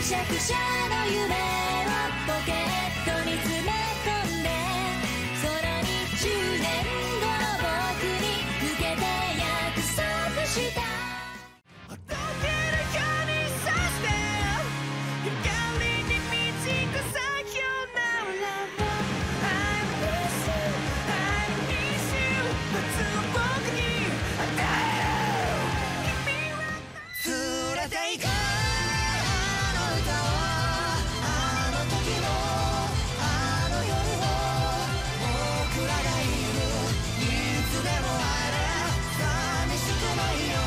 しゃくしゃの夢をポケットに詰め込んで、空に10年後の僕に向けて約束した。 溶けるようにさして光に導くさよならを I miss you I miss you 夏を僕に与えよう。君は連れて行くあの歌をあの時のあの夜を僕らがいるいつでもあれ寂しくないよ。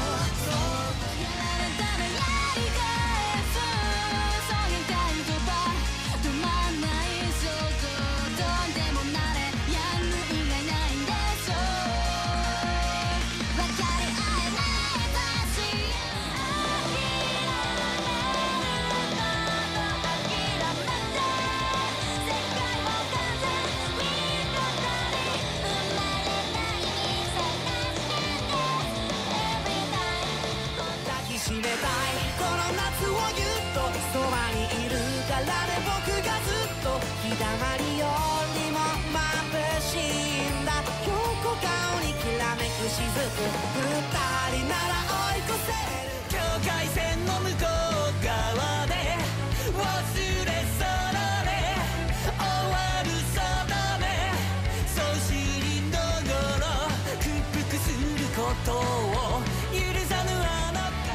抱きしめたいこの夏をぎゅっとそばにいるからね。僕がずっと日だまりよりも眩しいんだ。横顔にきらめく雫二人なら追い越せる。境界線の向こう側で忘れそうだね。終わる定めそしりのごろ屈服することを許さぬあなた。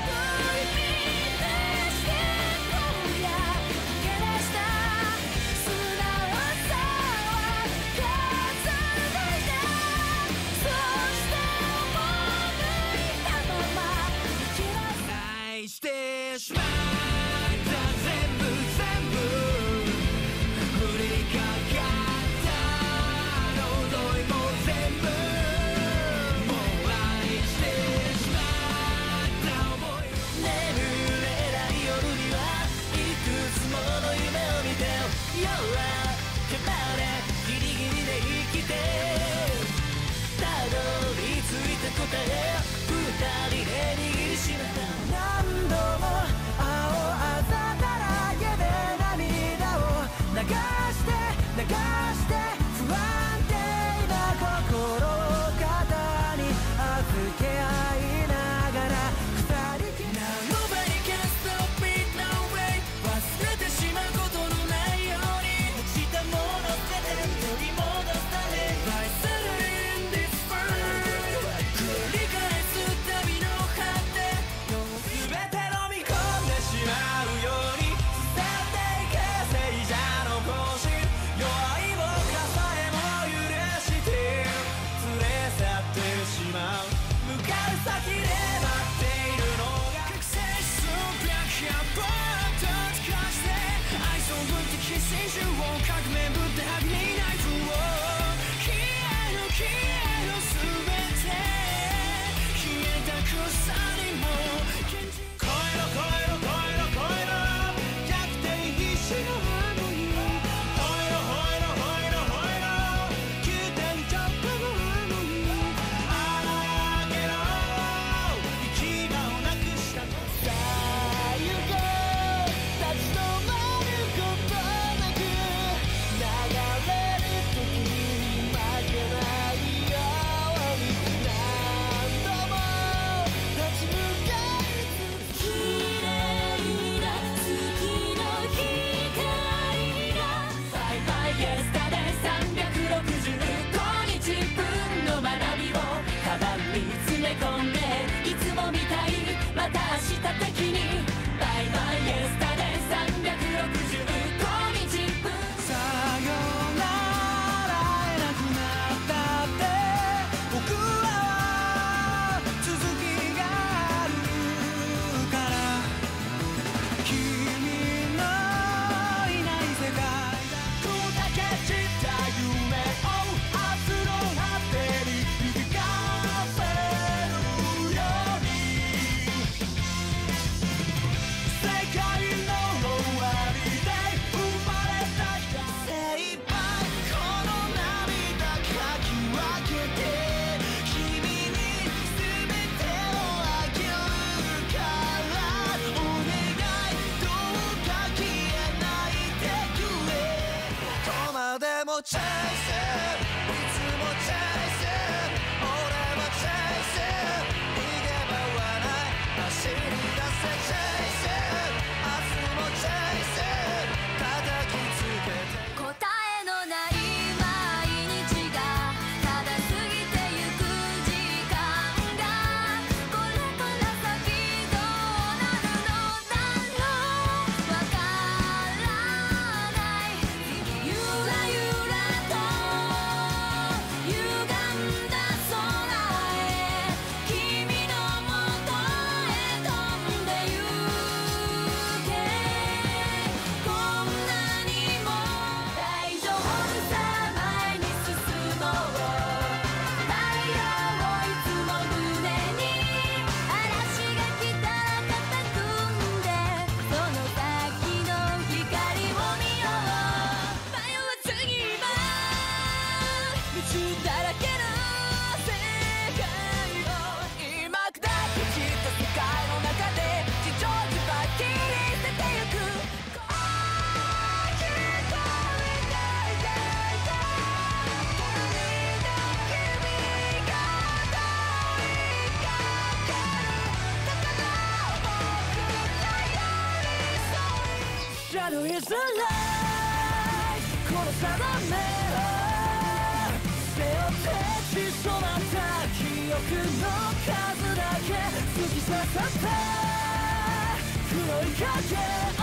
してしまった全部降りかかった呪いも全部もう愛してしまった想い。眠れない夜にはいくつもの夢を見て夜はまでギリギリで生きてたどり着いた答え二人で握りしめた。何度も青歩いづらいこの定めを背負って血染まった記憶の数だけ突き刺さった黒い影を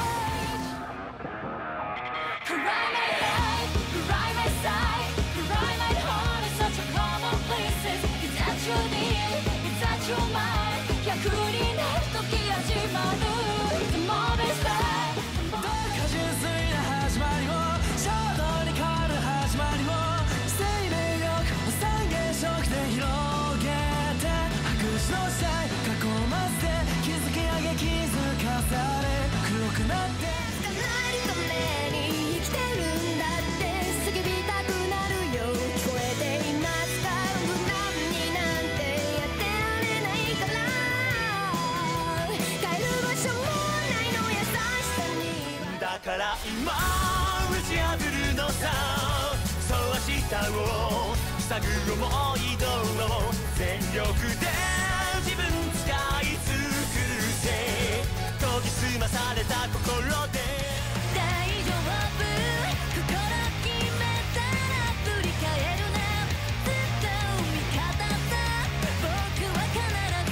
Cry my life, cry my side, cry my heart is such a common places. Is that your deal? Is that your mind? 逆になる時始まる The moment is back どうか純粋な始まりを衝動に変わる始まりを生命力を三原色で広げて白紙の際囲ませ築き上げ気づかされ黒くなって捕まえるために生きてるんだって叫びたくなるよ聞こえていますか無難になんてやってられないから帰る場所もないの優しさにはだから今打ち破るのさそう明日を塞ぐ思い通を全力で自分使い尽くせ研ぎ澄まされた心で大丈夫心決めたら振り返るなずっと味方だ僕は必ず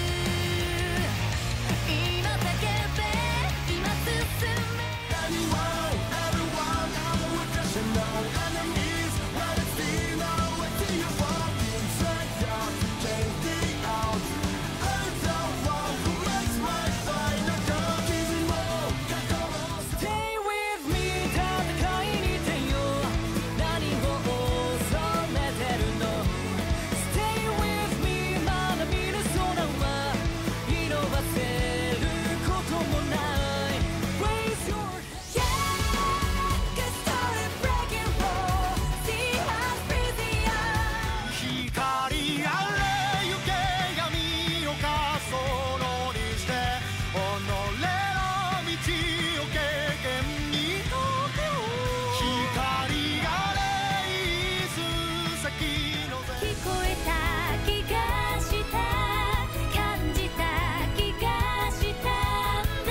今叫べ今進め Everyone, I'm with us and no enemies Let it be now, wait till you walk inside out Take me out I'm the one who makes my final call 傷も過去も Stay with me 戦いに出よう何を恐れてるの Stay with me まだ見ぬ空は色褪せることもない Raise your Yeah, get started breaking roll. See how crazy I am. 光あれ行け闇をかそのにして己の道を経験に解けよう光あれ進先の聞こえた気がした感じた気がしたんだ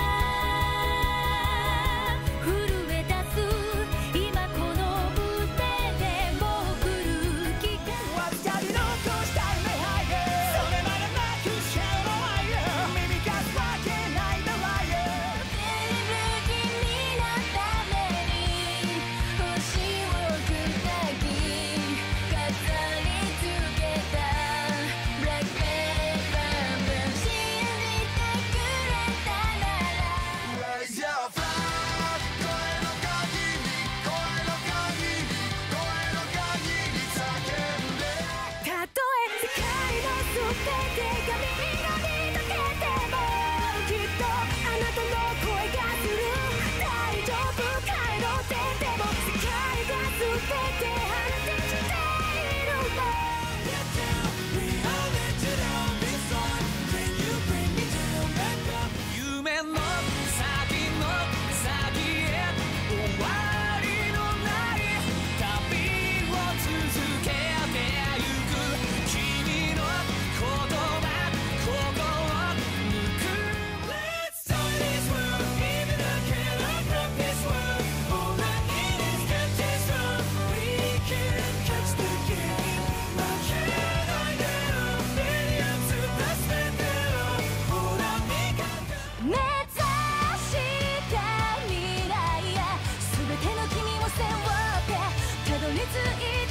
震え出す今この腕でもう来る気がわずかに残したい目ハイそれまでなくしちゃうのは耳がすわけないのは出る気になった目に星を砕き飾りつけた Black Panther 信じてくれたなら Raise your flag 声の限り声の限り声の限り叫んでたとえ世界のすべてがみんなに溶けてもきっとあなたの声がする大丈夫帰ろうってでも世界がすべて反転しているの We all let you down this time Can you bring me down back up 夢の先の先へ終わりのない旅を続けてゆく君の言葉心ぬく Let's start this world Even I cannot rock this world All I need is get this wrong We can catch the game 負けないでよ目に映った全てをほら磨く目指した未来や全ての君を背負ってたどり着いた